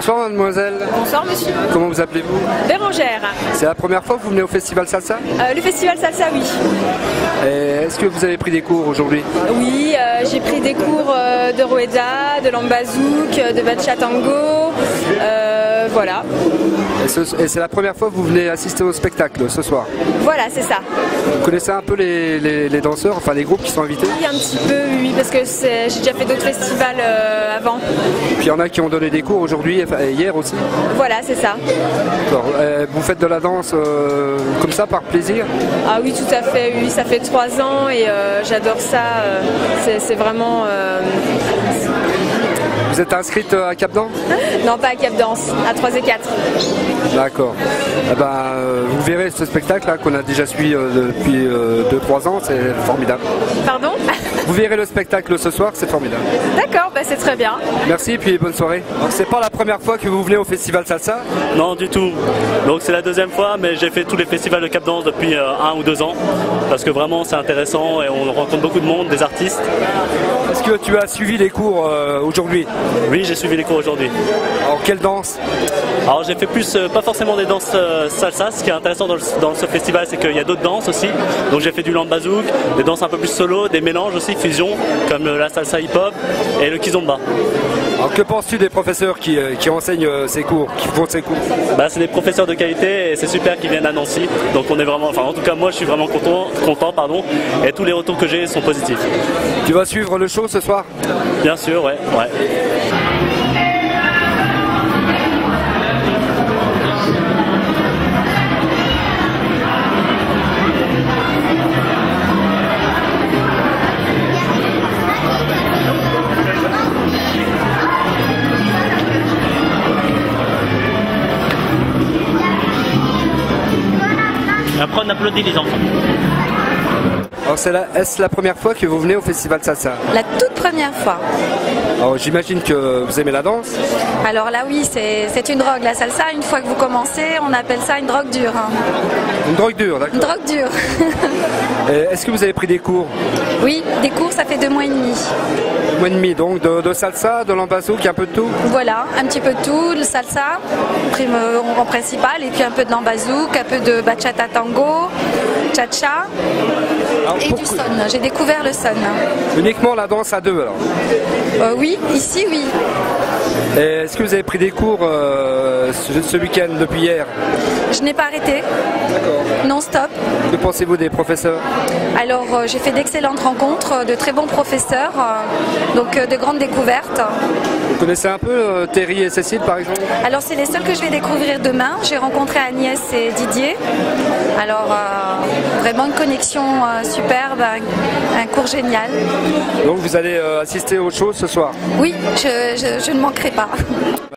Bonsoir mademoiselle. Bonsoir monsieur. Comment vous appelez-vous? Bérangère. C'est la première fois que vous venez au Festival Salsa? Le festival Salsa, oui. Est-ce que vous avez pris des cours aujourd'hui? Oui, j'ai pris des cours de Rueda, de Lambazouk, de Bachata Tango, voilà. Et c'est la première fois que vous venez assister au spectacle ce soir? Voilà, c'est ça. Vous connaissez un peu les danseurs, enfin les groupes qui sont invités? Oui, un petit peu, oui, parce que j'ai déjà fait d'autres festivals avant. Puis il y en a qui ont donné des cours aujourd'hui et hier aussi? Voilà, c'est ça. D'accord. Vous faites de la danse comme ça par plaisir? Ah oui, tout à fait, oui, ça fait 3 ans et j'adore ça. C'est vraiment... Vous êtes inscrite à Cap Danse? Non, pas à Cap Danse, à 3 et 4. D'accord. Eh ben, vous verrez ce spectacle là qu'on a déjà suivi depuis 2-3 ans, c'est formidable. Pardon? Vous verrez le spectacle ce soir, c'est formidable. D'accord, bah c'est très bien. Merci et puis bonne soirée. Alors, c'est pas la première fois que vous venez au Festival Salsa? Non, du tout. Donc c'est la deuxième fois, mais j'ai fait tous les festivals de Cap Danse depuis 1 ou 2 ans, parce que vraiment c'est intéressant et on rencontre beaucoup de monde, des artistes. Est-ce que tu as suivi les cours aujourd'hui? Oui, j'ai suivi les cours aujourd'hui. Alors quelle danse? Alors j'ai fait plus, pas forcément des danses salsa. Ce qui est intéressant dans ce festival, c'est qu'il y a d'autres danses aussi. Donc j'ai fait du lambazouk, des danses un peu plus solo, des mélanges aussi, fusion, comme la salsa hip-hop et le kizomba. Alors que penses-tu des professeurs qui enseignent ces cours, qui font ces cours? Bah, c'est des professeurs de qualité et c'est super qu'ils viennent à Nancy. Donc on est vraiment, enfin en tout cas moi je suis vraiment content pardon, et tous les retours que j'ai sont positifs. Tu vas suivre le show ce soir? Bien sûr, ouais. Après on applaudit les enfants. Alors est-ce la première fois que vous venez au Festival Salsa? La toute première fois. Alors j'imagine que vous aimez la danse? Alors là oui, c'est une drogue, la salsa. Une fois que vous commencez, on appelle ça une drogue dure. Une drogue dure, d'accord. Une drogue dure. Est-ce que vous avez pris des cours? Oui, des cours, ça fait 2 mois et demi. 2 mois et demi, donc de salsa, de lambazouk, un peu de tout? Voilà, un petit peu de tout, le salsa en principal, et puis un peu de lambazouk, un peu de bachata tango, cha-cha. Et du son, j'ai découvert le son. Uniquement la danse à deux alors? Oui, ici oui. Est-ce que vous avez pris des cours ce week-end depuis hier? Je n'ai pas arrêté. D'accord. Non-stop. Que pensez-vous des professeurs? Alors j'ai fait d'excellentes rencontres, de très bons professeurs, donc de grandes découvertes. Vous connaissez un peu Terry et Cécile par exemple? Alors c'est les seuls que je vais découvrir demain. J'ai rencontré Agnès et Didier. Alors vraiment une connexion superbe, un cours génial. Donc vous allez assister au show ce soir? Oui, je ne manquerai pas.